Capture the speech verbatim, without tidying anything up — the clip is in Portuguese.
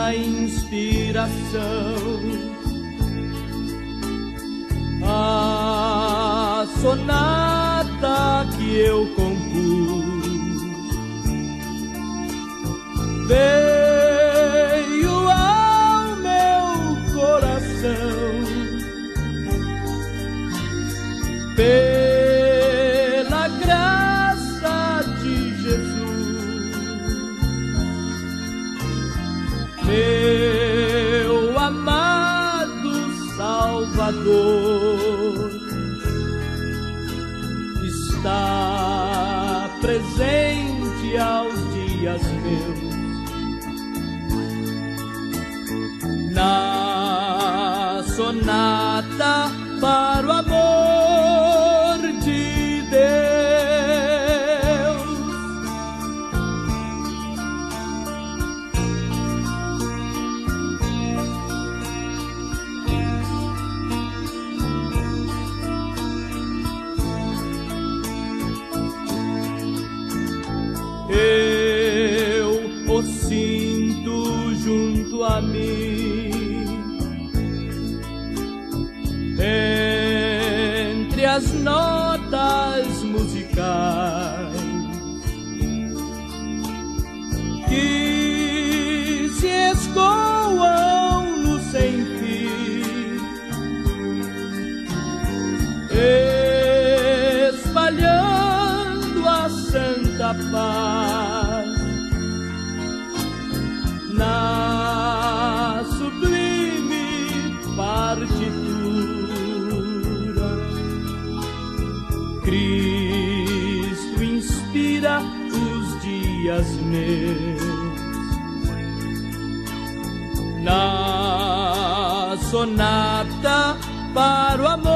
a inspiração, a sonata que eu compus veio ao meu coração pela graça de Jesus, meu amado Salvador, está presente aos dias meus na sonata para o amor de Deus. Eu o sinto junto a mim, entre as notas musicais que se escoam no sem fim, espalhando a santa paz na sublime partitura. Cristo inspira os dias meus na sonata para o amor